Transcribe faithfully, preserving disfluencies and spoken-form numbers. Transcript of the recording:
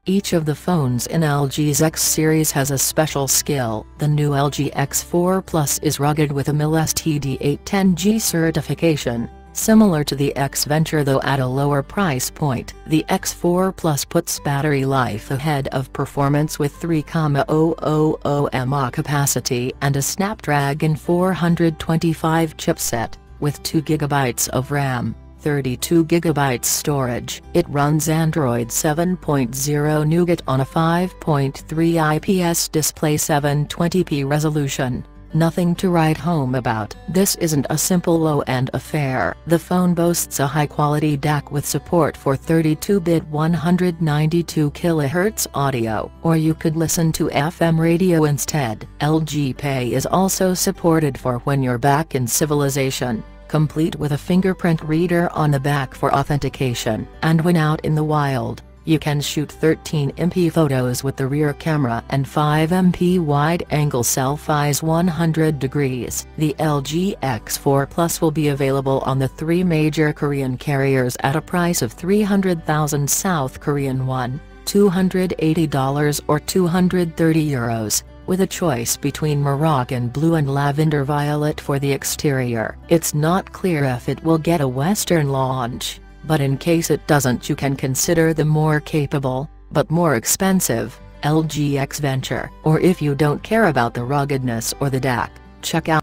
Each of the phones in L G's X series has a special skill. The new L G X four plus is rugged with a M I L S T D eight ten G certification, similar to the X Venture though at a lower price point. The X four plus puts battery life ahead of performance with three thousand mAh capacity and a Snapdragon four twenty-five chipset, with two gigabytes of RAM. thirty-two gigabytes storage. It runs Android seven point oh Nougat on a five point three I P S display, seven twenty p resolution. Nothing to write home about. This isn't a simple low-end affair. The phone boasts a high-quality D A C with support for thirty-two bit one hundred ninety-two kilohertz audio, or you could listen to F M radio instead. L G Pay is also supported for when you're back in civilization, complete with a fingerprint reader on the back for authentication. And when out in the wild, you can shoot thirteen megapixel photos with the rear camera and five megapixel wide-angle selfies one hundred degrees. The L G X four plus will be available on the three major Korean carriers at a price of three hundred thousand South Korean won, two hundred eighty dollars or two hundred thirty euros. With a choice between Moroccan blue and lavender violet for the exterior. It's not clear if it will get a Western launch, but in case it doesn't, you can consider the more capable, but more expensive, L G X Venture. Or if you don't care about the ruggedness or the D A C, check out